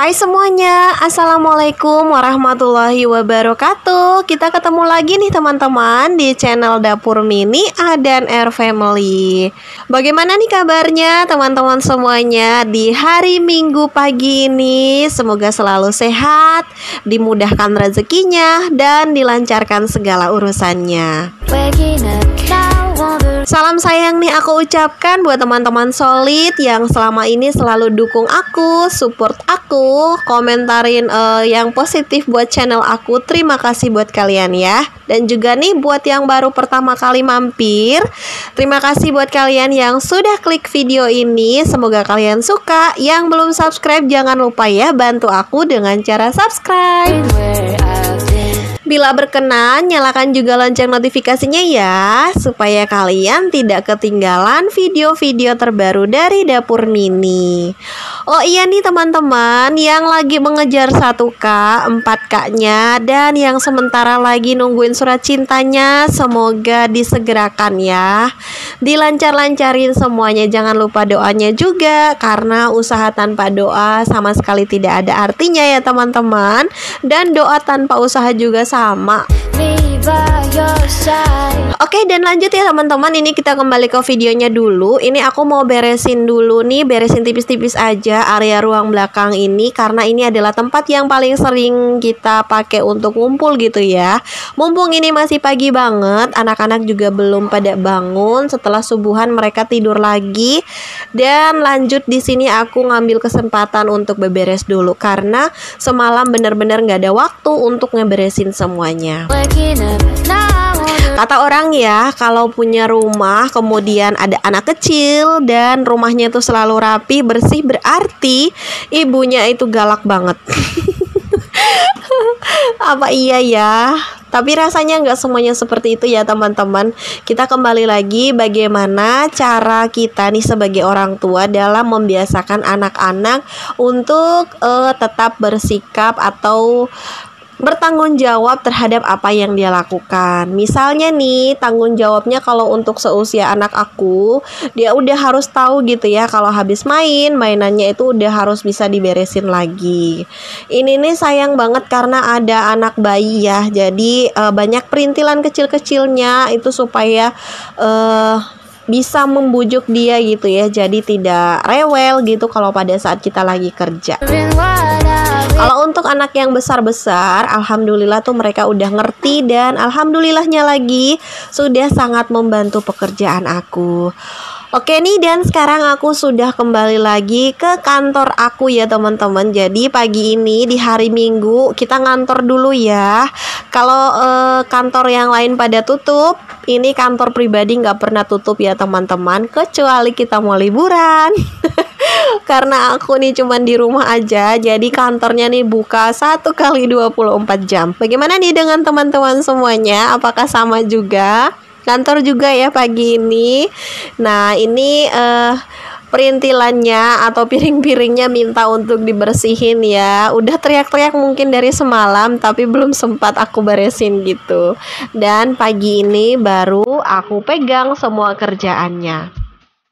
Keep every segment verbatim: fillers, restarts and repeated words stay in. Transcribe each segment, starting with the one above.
Hai semuanya, Assalamualaikum warahmatullahi wabarakatuh. Kita ketemu lagi nih teman-teman di channel Dapur Mini A dan R Family. Bagaimana nih kabarnya teman-teman semuanya di hari Minggu pagi ini? Semoga selalu sehat, dimudahkan rezekinya, dan dilancarkan segala urusannya. Salam sayang nih aku ucapkan buat teman-teman solid yang selama ini selalu dukung aku, support aku, komentarin uh, yang positif buat channel aku. Terima kasih buat kalian ya. Dan juga nih buat yang baru pertama kali mampir, terima kasih buat kalian yang sudah klik video ini. Semoga kalian suka. Yang belum subscribe jangan lupa ya bantu aku dengan cara subscribe. Bila berkenan, nyalakan juga lonceng notifikasinya ya, supaya kalian tidak ketinggalan video-video terbaru dari Dapur Mini. Oh iya nih teman-teman, yang lagi mengejar satu K, empat K-nya, dan yang sementara lagi nungguin surat cintanya, semoga disegerakan ya. Dilancar-lancarin semuanya, jangan lupa doanya juga, karena usaha tanpa doa sama sekali tidak ada artinya ya teman-teman. Dan doa tanpa usaha juga sama sama. Oke, dan lanjut ya teman-teman. Ini kita kembali ke videonya dulu. Ini aku mau beresin dulu nih, beresin tipis-tipis aja area ruang belakang ini, karena ini adalah tempat yang paling sering kita pakai untuk ngumpul gitu ya. Mumpung ini masih pagi banget, anak-anak juga belum pada bangun. Setelah subuhan mereka tidur lagi. Dan lanjut di sini aku ngambil kesempatan untuk beberes dulu, karena semalam bener-bener nggak ada waktu untuk ngeberesin semuanya. Kata orang ya, kalau punya rumah kemudian ada anak kecil dan rumahnya itu selalu rapi, bersih, berarti ibunya itu galak banget. Apa iya ya? Tapi rasanya nggak semuanya seperti itu ya teman-teman. Kita kembali lagi bagaimana cara kita nih sebagai orang tua dalam membiasakan anak-anak untuk uh, tetap bersikap atau bertanggung jawab terhadap apa yang dia lakukan. Misalnya nih, tanggung jawabnya kalau untuk seusia anak aku, dia udah harus tahu gitu ya, kalau habis main, mainannya itu udah harus bisa diberesin lagi. Ini nih sayang banget karena ada anak bayi ya, jadi uh, banyak perintilan kecil-kecilnya itu supaya uh, bisa membujuk dia gitu ya, jadi tidak rewel gitu kalau pada saat kita lagi kerja. Kalau untuk anak yang besar-besar, alhamdulillah tuh mereka udah ngerti, dan alhamdulillahnya lagi sudah sangat membantu pekerjaan aku. Oke nih, dan sekarang aku sudah kembali lagi ke kantor aku ya teman-teman. Jadi pagi ini di hari Minggu kita ngantor dulu ya. Kalau eh, kantor yang lain pada tutup, ini kantor pribadi nggak pernah tutup ya teman-teman, kecuali kita mau liburan. Karena aku nih cuman di rumah aja, jadi kantornya nih buka satu kali dua puluh empat jam. Bagaimana nih dengan teman-teman semuanya? Apakah sama juga? Kantor juga ya pagi ini. Nah ini uh, perintilannya atau piring-piringnya minta untuk dibersihin ya. Udah teriak-teriak mungkin dari semalam, tapi belum sempat aku beresin gitu. Dan pagi ini baru aku pegang semua kerjaannya.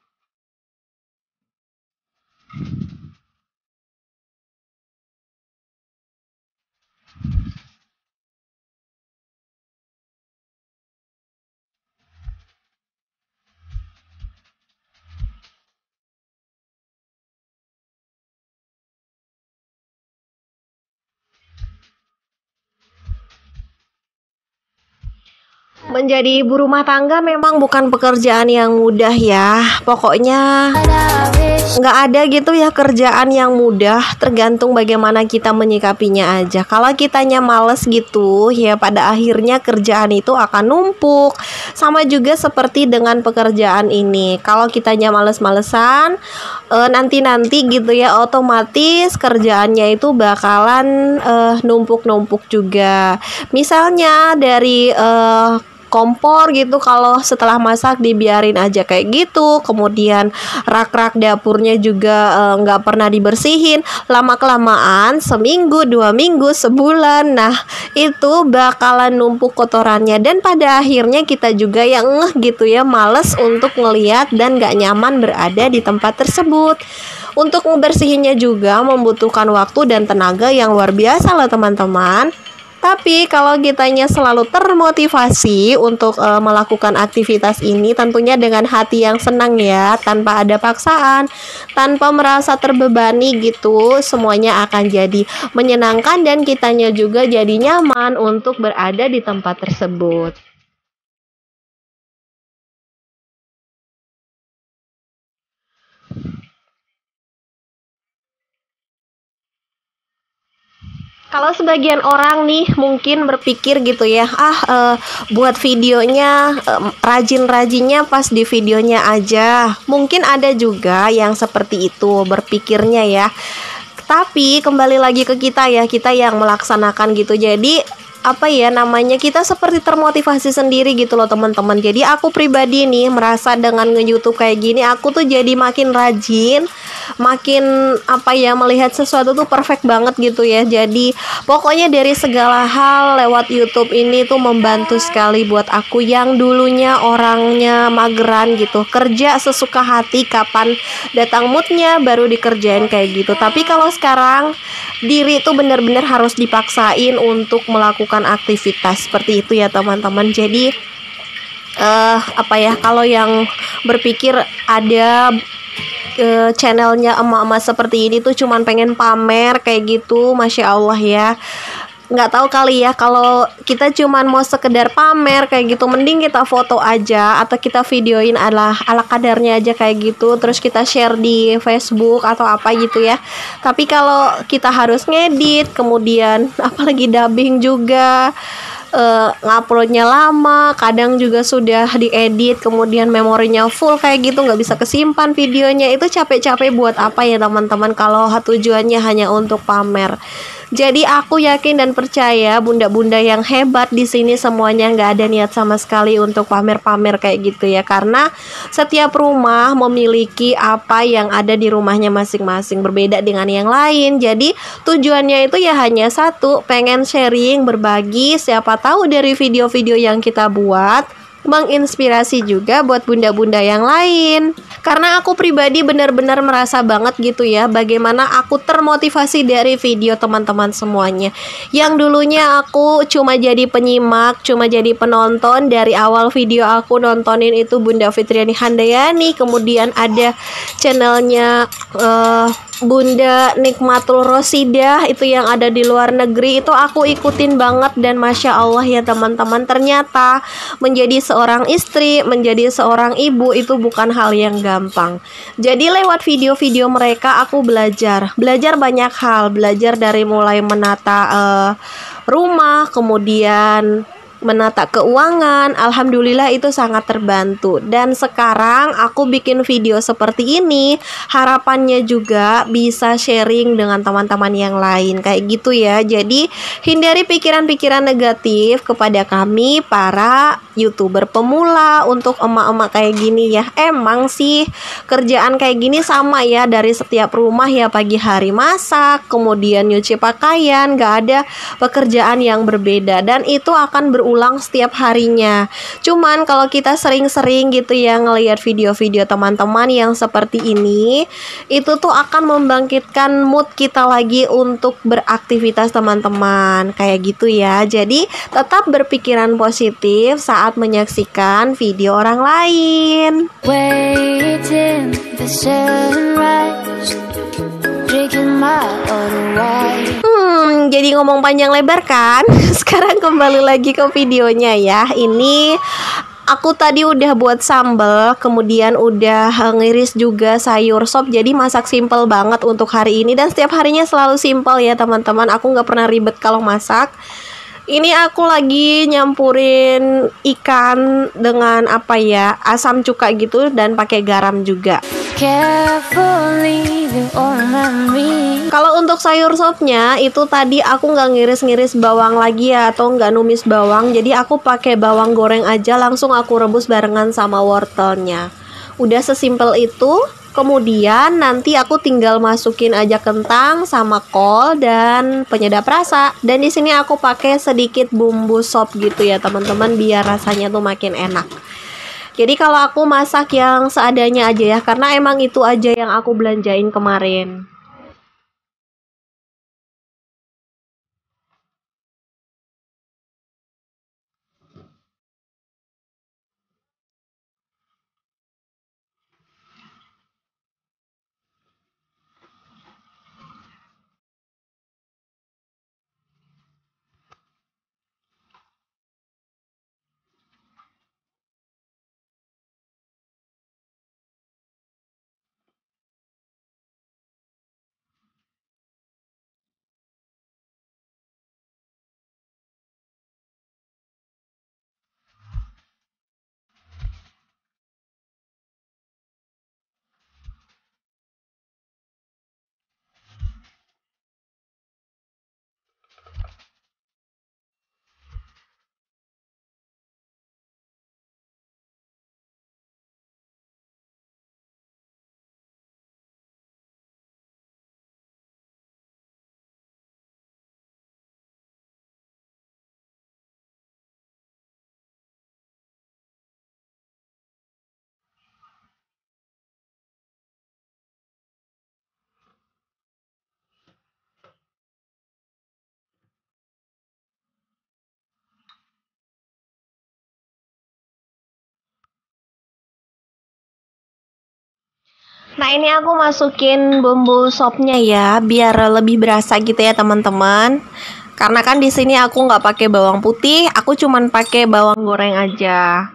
Menjadi ibu rumah tangga memang bukan pekerjaan yang mudah ya. Pokoknya nggak ada gitu ya kerjaan yang mudah, tergantung bagaimana kita menyikapinya aja. Kalau kitanya males gitu ya, pada akhirnya kerjaan itu akan numpuk. Sama juga seperti dengan pekerjaan ini. Kalau kitanya males-malesan, e, nanti-nanti gitu ya, otomatis kerjaannya itu bakalan e, numpuk-numpuk juga. Misalnya dari e, kompor gitu kalau setelah masak dibiarin aja kayak gitu. Kemudian rak-rak dapurnya juga eh, nggak pernah dibersihin. Lama-kelamaan seminggu, dua minggu, sebulan, nah itu bakalan numpuk kotorannya. Dan pada akhirnya kita juga yang ngeh gitu ya, males untuk ngeliat dan nggak nyaman berada di tempat tersebut. Untuk membersihinnya juga membutuhkan waktu dan tenaga yang luar biasa loh teman-teman. Tapi kalau kitanya selalu termotivasi untuk e, melakukan aktivitas ini, tentunya dengan hati yang senang ya, tanpa ada paksaan, tanpa merasa terbebani gitu, semuanya akan jadi menyenangkan dan kitanya juga jadi nyaman untuk berada di tempat tersebut. Kalau sebagian orang nih mungkin berpikir gitu ya, ah eh, buat videonya eh, rajin-rajinnya pas di videonya aja. Mungkin ada juga yang seperti itu berpikirnya ya. Tapi kembali lagi ke kita ya, kita yang melaksanakan gitu. Jadi apa ya namanya, kita seperti termotivasi sendiri gitu loh teman-teman. Jadi aku pribadi nih merasa dengan nge-YouTube kayak gini, aku tuh jadi makin rajin, makin apa ya, melihat sesuatu tuh perfect banget gitu ya. Jadi pokoknya dari segala hal lewat YouTube ini tuh membantu sekali buat aku yang dulunya orangnya mageran gitu, kerja sesuka hati, kapan datang moodnya baru dikerjain kayak gitu. Tapi kalau sekarang diri tuh benar-benar harus dipaksain untuk melakukan aktivitas seperti itu ya teman-teman. Jadi uh, apa ya, kalau yang berpikir ada uh, channelnya emak-emak seperti ini tuh cuman pengen pamer kayak gitu, Masya Allah ya. Nggak tahu kali ya, kalau kita cuman mau sekedar pamer kayak gitu, mending kita foto aja atau kita videoin ala ala kadarnya aja kayak gitu, terus kita share di Facebook atau apa gitu ya. Tapi kalau kita harus ngedit, kemudian apalagi dubbing juga, uh, nguploadnya lama, kadang juga sudah diedit kemudian memorinya full kayak gitu, nggak bisa kesimpan videonya, itu capek-capek buat apa ya teman-teman kalau tujuannya hanya untuk pamer. Jadi aku yakin dan percaya bunda-bunda yang hebat di sini semuanya nggak ada niat sama sekali untuk pamer-pamer kayak gitu ya, karena setiap rumah memiliki apa yang ada di rumahnya masing-masing, berbeda dengan yang lain. Jadi tujuannya itu ya hanya satu, pengen sharing, berbagi, siapa tahu dari video-video yang kita buat menginspirasi juga buat bunda-bunda yang lain. Karena aku pribadi benar-benar merasa banget gitu ya, bagaimana aku termotivasi dari video teman-teman semuanya. Yang dulunya aku cuma jadi penyimak, cuma jadi penonton. Dari awal video aku nontonin itu Bunda Fitriani Handayani, kemudian ada channelnya uh, Bunda Nikmatul Rosidah itu yang ada di luar negeri, itu aku ikutin banget. Dan Masya Allah ya teman-teman, ternyata menjadi seorang istri, menjadi seorang ibu itu bukan hal yang gampang. Jadi lewat video-video mereka aku belajar Belajar banyak hal, belajar dari mulai menata uh, rumah, kemudian menata keuangan. Alhamdulillah itu sangat terbantu. Dan sekarang aku bikin video seperti ini, harapannya juga bisa sharing dengan teman-teman yang lain kayak gitu ya. Jadi hindari pikiran-pikiran negatif kepada kami para YouTuber pemula. Untuk emak-emak kayak gini ya, emang sih kerjaan kayak gini sama ya dari setiap rumah ya, pagi hari masak, kemudian nyuci pakaian, gak ada pekerjaan yang berbeda dan itu akan berulang ulang setiap harinya. Cuman kalau kita sering-sering gitu ya ngelihat video-video teman-teman yang seperti ini, itu tuh akan membangkitkan mood kita lagi untuk beraktivitas teman-teman kayak gitu ya. Jadi tetap berpikiran positif saat menyaksikan video orang lain. Waiting the sunrise, drinking my own wine. Hmm, jadi ngomong panjang lebar kan? Sekarang kembali lagi ke videonya ya. Ini aku tadi udah buat sambal, kemudian udah ngiris juga sayur sop. Jadi masak simple banget untuk hari ini, dan setiap harinya selalu simple ya teman-teman. Aku nggak pernah ribet kalau masak. Ini aku lagi nyampurin ikan dengan apa ya, asam cuka gitu dan pakai garam juga. Kalau untuk sayur sopnya itu tadi aku nggak ngiris-ngiris bawang lagi ya, atau nggak numis bawang. Jadi aku pakai bawang goreng aja, langsung aku rebus barengan sama wortelnya. Udah sesimpel itu. Kemudian nanti aku tinggal masukin aja kentang sama kol dan penyedap rasa. Dan di sini aku pakai sedikit bumbu sop gitu ya teman-teman, biar rasanya tuh makin enak. Jadi kalau aku masak yang seadanya aja ya, karena emang itu aja yang aku belanjain kemarin. Nah ini aku masukin bumbu sopnya ya, biar lebih berasa gitu ya teman-teman. Karena kan di sini aku nggak pakai bawang putih, aku cuman pakai bawang goreng aja.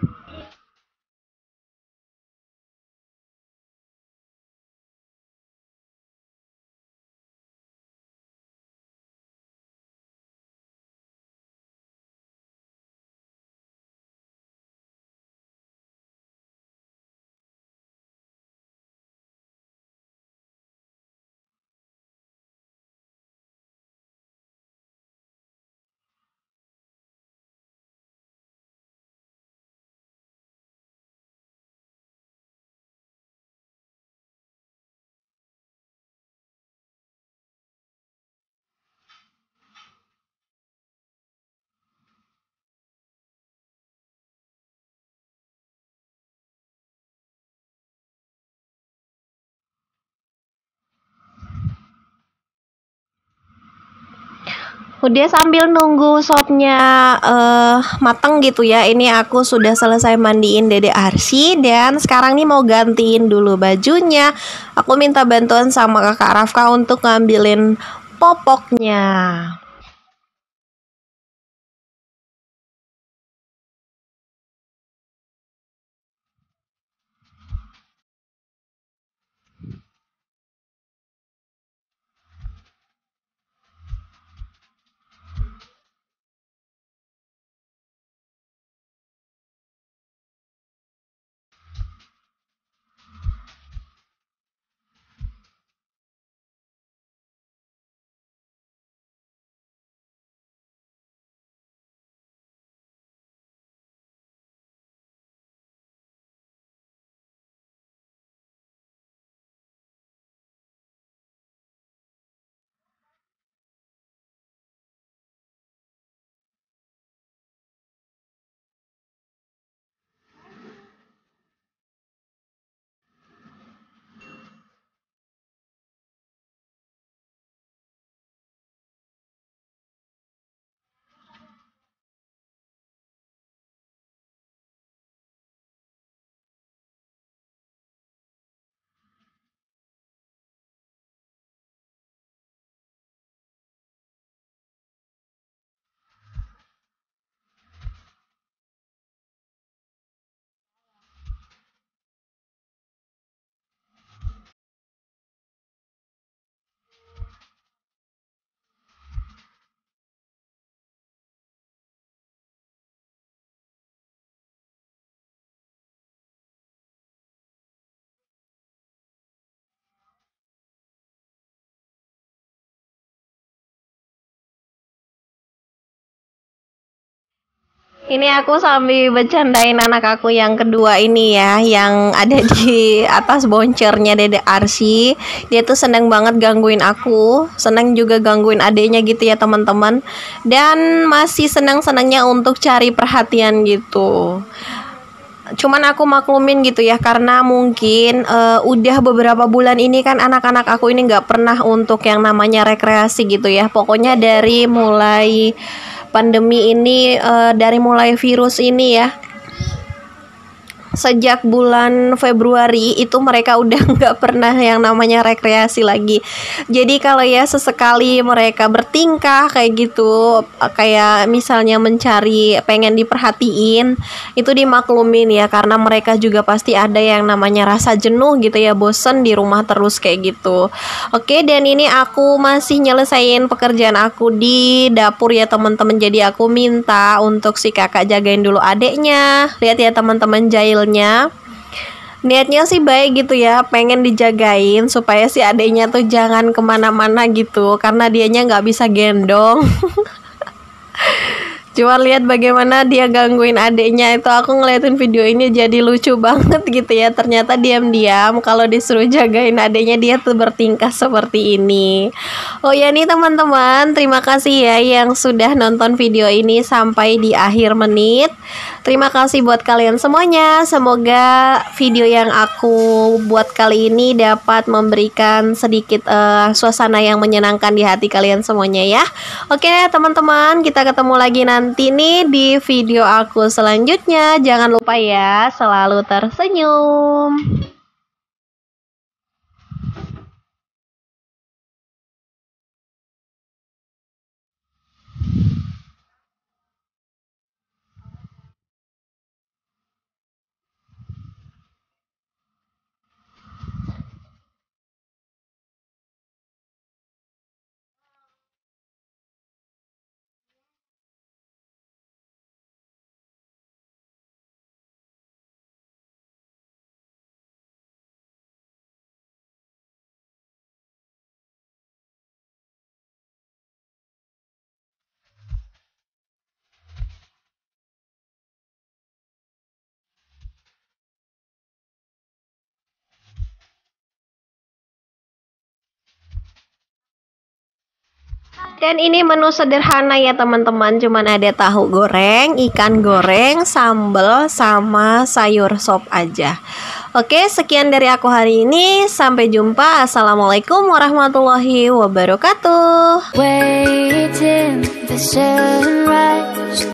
Udah sambil nunggu sopnya uh, mateng gitu ya. Ini aku sudah selesai mandiin Dede Arsy dan sekarang nih mau gantiin dulu bajunya. Aku minta bantuan sama Kakak Rafka untuk ngambilin popoknya. Ini aku sambil bercandain anak aku yang kedua ini ya, yang ada di atas boncernya Dede Arsy. Dia tuh seneng banget gangguin aku, seneng juga gangguin adeknya gitu ya teman-teman. Dan masih senang-senangnya untuk cari perhatian gitu. Cuman aku maklumin gitu ya, karena mungkin uh, udah beberapa bulan ini kan anak-anak aku ini nggak pernah untuk yang namanya rekreasi gitu ya. Pokoknya dari mulai pandemi ini, uh, dari mulai virus ini ya, sejak bulan Februari itu mereka udah nggak pernah yang namanya rekreasi lagi. Jadi kalau ya sesekali mereka bertingkah kayak gitu, kayak misalnya mencari pengen diperhatiin, itu dimaklumin ya, karena mereka juga pasti ada yang namanya rasa jenuh gitu ya, bosen di rumah terus kayak gitu. Oke, dan ini aku masih nyelesain pekerjaan aku di dapur ya teman-teman. Jadi aku minta untuk si kakak jagain dulu adeknya. Lihat ya teman-teman, Jail niatnya sih baik gitu ya, pengen dijagain supaya si adeknya tuh jangan kemana-mana gitu, karena dianya nggak bisa gendong. Cuma lihat bagaimana dia gangguin adeknya, itu aku ngeliatin video ini jadi lucu banget gitu ya. Ternyata diam-diam kalau disuruh jagain adeknya dia tuh bertingkah seperti ini. Oh ya nih teman-teman, terima kasih ya yang sudah nonton video ini sampai di akhir menit. Terima kasih buat kalian semuanya. Semoga video yang aku buat kali ini dapat memberikan sedikit uh, suasana yang menyenangkan di hati kalian semuanya ya. Oke teman-teman, kita ketemu lagi nanti nih di video aku selanjutnya. Jangan lupa ya, selalu tersenyum. Dan ini menu sederhana ya teman-teman, cuman ada tahu goreng, ikan goreng, sambal, sama sayur sop aja. Oke, sekian dari aku hari ini. Sampai jumpa. Assalamualaikum warahmatullahi wabarakatuh. Waiting the sunrise.